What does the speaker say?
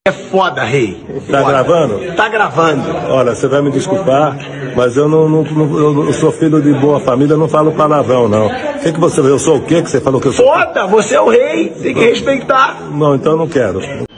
É foda, rei. Tá gravando? Tá gravando. Olha, você vai me desculpar, mas eu eu sou filho de boa família, não falo palavrão, não. Que você, eu sou o quê que você falou que eu sou? Foda, você é o rei, tem que respeitar. Não, então eu não quero.